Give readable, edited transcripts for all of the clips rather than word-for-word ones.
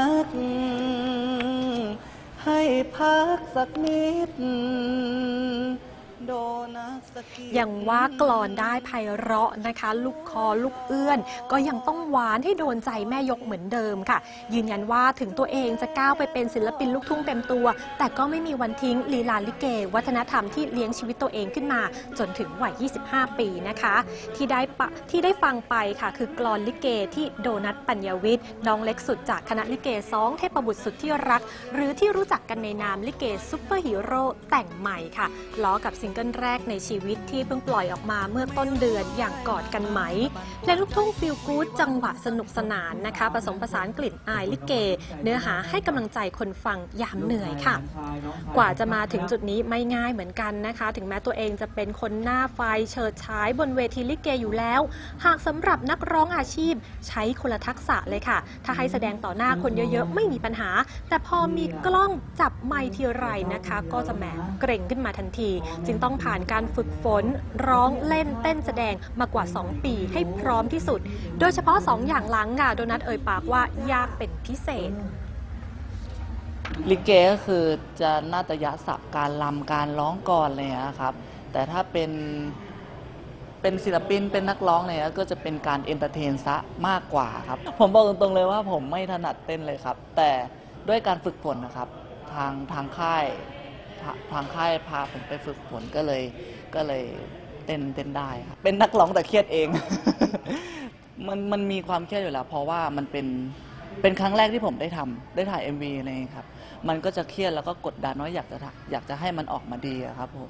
กให้พักสักนิดยังว่ากลอนได้ไพเราะนะคะลูกคอลูกเอื้อนก็ยังต้องหวานให้โดนใจแม่ยกเหมือนเดิมค่ะยืนยันว่าถึงตัวเองจะก้าวไปเป็นศิลปินลูกทุ่งเต็มตัวแต่ก็ไม่มีวันทิ้งลีลาลิเกวัฒนธรรมที่เลี้ยงชีวิตตัวเองขึ้นมาจนถึงวัย 25 ปีนะคะที่ได้ฟังไปค่ะคือกลอนลิเกที่โดนัท ปัญญวิทย์น้องเล็กสุดจากคณะลิเก2เทพบุตรสุดที่รักหรือที่รู้จักกันในนามลิเกซุปเปอร์ฮีโร่แต่งใหม่ค่ะล้อกับซิงเกิลแรกในชีวิตที่เพิ่งปล่อยออกมาเมื่อต้นเดือนอย่างกอดกันไหมและลูกทุ่งฟีลกู๊ดจังหวะสนุกสนานนะคะผสมผสานกลิ่นอายลิเกเนื้อหาให้กำลังใจคนฟังยามเหนื่อยค่ะกว่าจะมาถึงจุดนี้ไม่ง่ายเหมือนกันนะคะถึงแม้ตัวเองจะเป็นคนหน้าไฟเฉิดฉายบนเวทีลิเกอยู่แล้วหากสำหรับนักร้องอาชีพใช้คนละทักษะเลยค่ะถ้าให้แสดงต่อหน้าคนเยอะๆไม่มีปัญหาแต่พอมีกล้องจับไมค์ทีไรนะคะก็จะแหมเกรงขึ้นมาทันทีจึงต้องผ่านการฝึกฝนร้องเล่นเต้นแสดงมากว่า2 ปีให้พร้อมที่สุดโดยเฉพาะ2 อย่างหลังค่ะโดนัทเอ่ยปากว่ายากเป็นพิเศษลิเกก็คือจะนาฏยศัพท์การรำการร้องก่อนเลยนะครับแต่ถ้าเป็นศิลปินเป็นนักร้องเนี่ยก็จะเป็นการเอนเตอร์เทนซะมากกว่าครับผมบอกตรงๆเลยว่าผมไม่ถนัดเต้นเลยครับแต่ด้วยการฝึกฝนนะครับทางค่ายพาผมไปฝึกฝนก็เลยเต้นได้ครับเป็นนักร้องแต่เครียดเอง มันมีความเครียดอยู่แล้วเพราะว่ามันเป็นครั้งแรกที่ผมได้ถ่าย MV อะไรครับมันก็จะเครียดแล้วก็กดดันว่าอยากจะให้มันออกมาดีครับผม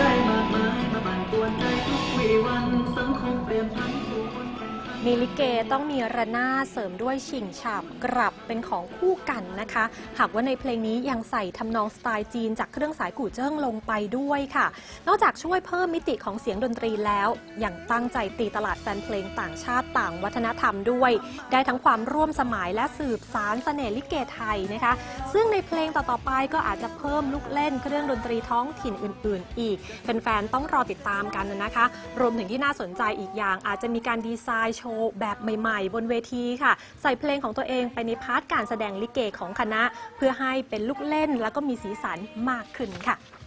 มีลิเกต้องมีระนาดเสริมด้วยฉิงฉาบกรับเป็นของคู่กันนะคะหากว่าในเพลงนี้ยังใส่ทำนองสไตล์จีนจากเครื่องสายกู่เจิ้งลงไปด้วยค่ะนอกจากช่วยเพิ่มมิติของเสียงดนตรีแล้วยังตั้งใจตีตลาดแฟนเพลงต่างชาติต่างวัฒนธรรมด้วยได้ทั้งความร่วมสมัยและสืบสานเสน่ห์ลิเกไทยนะคะซึ่งในเพลงต่อๆไปก็อาจจะเพิ่มลูกเล่นเครื่องดนตรีท้องถิ่นอื่นๆอีกแฟนๆต้องรอติดตามกันนะคะรวมถึงที่น่าสนใจอีกอย่างอาจจะมีการดีไซน์โชว์แบบใหม่ๆบนเวทีค่ะใส่เพลงของตัวเองไปในพาร์ทการแสดงลิเกของคณะเพื่อให้เป็นลูกเล่นแล้วก็มีสีสันมากขึ้นค่ะ